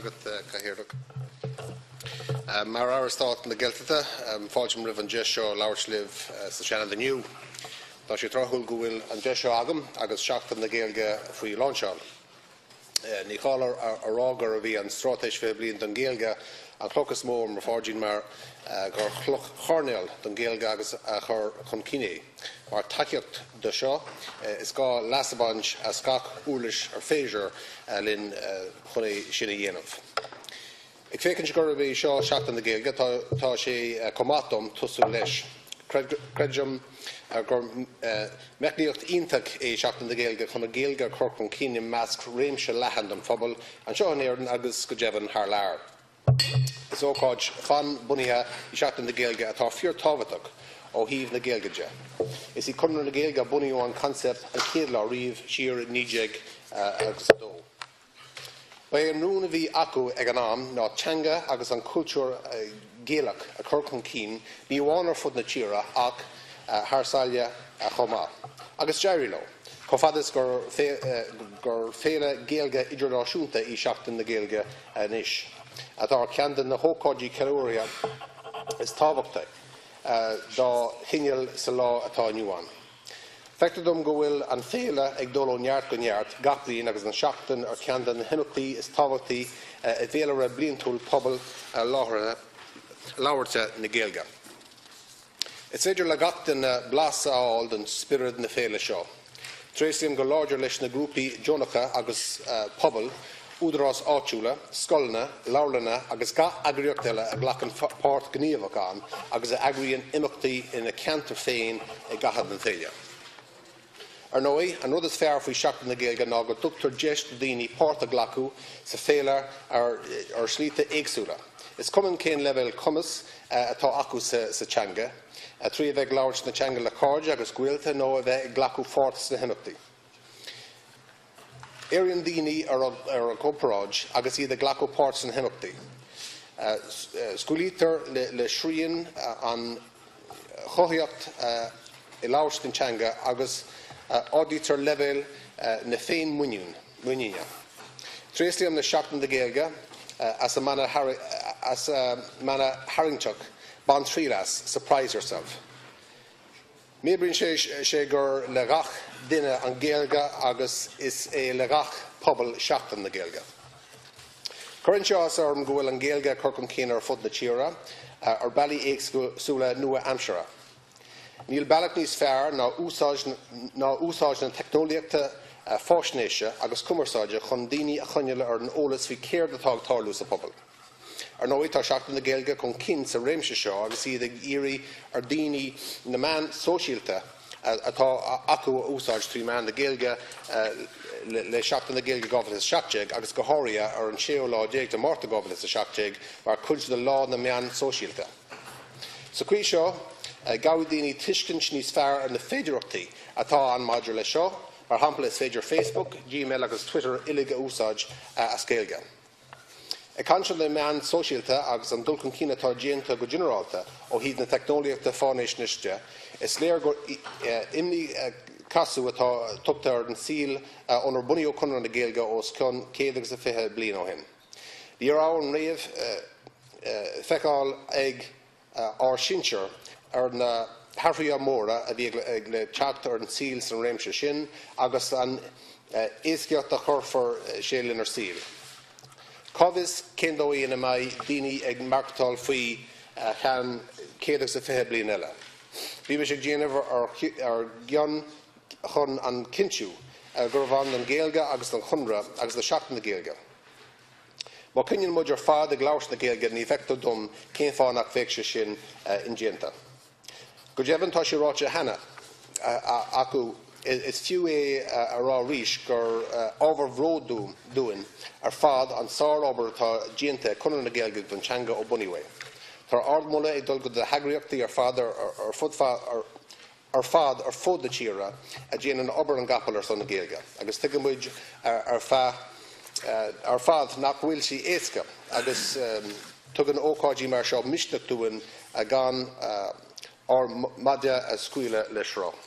Cahirduk. Mar Aristot na Geltata, Fáiltim Riv an Jesho, Laursliv, sa Shannon the New. Tá sé trochul gohfuil an Jesho agam, agus seachtain na Gaeilge faoi Launshall. Ní chálar a rágar a bhí an strátéis fé bliain don Gaeilge an clochas mór mar fáidín mar gur chloch chorneal don Gaeilge agus a chur chun ciné. Mar takeíocht do seo is gá lasabhaint a scach úrlis ar féidir linn chun sinna dhéanamh. Ag fécinn gur bhí seo seachtain na Gaeilge tá sé comátom tosú leis. Creidum gur meicníocht iontaich é seachtain na Gaeilge chun na Gaeilge chur chun ciné measc réimse lehan don phobal an seo an éireann agus go deimhin thar lear. Is ócáid fan bunithe i seachtain na Gaeilge atá fíor tábhaach ó híomh na Gaeilgeide. Is í chunar na Gaeilge bunaíú an concept an céad lá riomh siar nídeag agus dó. Ba an rúna bhí acu ag an am ná teanga agus an cultúr Gaelach a chur chun cín ní bháin ar fud na tíre ach thar a chomá. Agus Jerry lo, có fadas gur féle Gaeilge idirnáisiúnta í seachtain na Gaeilge níos. Atá ceandan na hócáidí ceiliúra is tábhachta dá hinneal sa lá atá nniuán. Feictadum go bhfuil an féile ag dul ó neart go neart gach bliain agus an seachtain ar ceandan na hinneachtaí is tábhachtaí a bhéalare bliantúil pobal láirte na Gaeilge. Is féidir le gach den blasa áil den spirid na féile seo. Tréisíonn go láidir leis na grúpaí Jonacha agus pobal údarrás áitiúla, scoilna, láirlena agus ga agriocht eile a ghlachan páirt gníomhachán agus a agrionn imeachtaí ina ceantar féin i gcaithead an féile. Ar nói, an rud is fearr faoi seachtain na Gaeilge ná go dtugtar deist daoine páirt a ghlacú sa féile ar slíte éagsúla. Is cumann cén leibhéal cumas atá acu sa teanga, trí a bheith labhairt na teanga le cáide agus gaolta nó a bheith ag ghlacú fórtas na hinneachtaí. Éireann daoine ar a gcomparáid agus iad a ghlacú páirt na hinneachtaí. Scoilítear le sríonn an chothaíocht i labhairt na teanga agus áidítear leibhéal na féin muinne. Tréistíonn na seachtain na Gaeilge as a mana haringteach ban trílas, surprise yourself. Mébríonn sé gur le gach duine an Gaeilge agus is é le gach pobal seachtain na Gaeilge. Cuireann seo as orm go bhfuil an Gaeilge chur chun céanna ar fud na tíre ar bailí éagsúla nua Amsara. Níl bealach níos fearr ná úsáid na teicnoliaachta fáisnéise agus cumarsáide chun daoine a choinneáil ar an eolas faoi céard atá ag tarlú sa pobal. Ar nói tá seachtain na Gaeilge chun cinn sa réimse seo agus iad ag iarraí ar daoine na meán sóisialta atá acu úsáid trí meán na Gaeilge le seachtain na Gaeilge gabhfuil sa seachtdéag agus go háirithe ar an 16 Márta gabhfuil sa seachtdéag mar chuid de lá na meán sóisialta. Sa chuí seo, gabhadh daoine tuiscint níos fearr ar na féidireachtaí atá an maidir le seo, mar hampla is féidir Facebook, Gmail agus Twitter uilige úsáid a scéalge. I cansin le meán sóisialta agus an dulcan cíine atá déanta go generalta ó híad na teicnoliaachta fánéisneiste, is léir gur imní casú atá tugta ar an síl ónar bunaíodh chunar na Gaeilge os chun 150 bliain ó hin. Bhí ar an riamh feiceáil ag ár sinseir ar na Harfaí móra a bhí ag le teacht ar an síl san réimse sin agus an éasceacht a churfar sé linn ar síl. Covis céndóí ina mai daoine ag marctáil faoi chean 150 bliain eile. Bhí me sé déanamh ar gcionn chun an cinsiú gur bhain an Gaeilge agus an chunra agus le seachtain na Gaeilge. Má cineann muid ar fad ag labhairt na Gaeilge ní bheictear dom cén fánach féicse sin in déanta. Go deimhin tá sé ráite hena acu is fiú é a rá rís gur ábhar bhród dúin ar fad an sár ábhar atá déanta chunar na Gaeilge don teanga ó Bunnyway. Tá ardmúla ag dul go de hagraíochtaí ar fad ar fud na tíre a déanann obair an gapal ar son na Gaeilge. Agus tuigim muid ar fad nach bhfuil sí éasca agus tugann ócáidí mar seo misneach dúin a gan ar maide a scuile leis rá.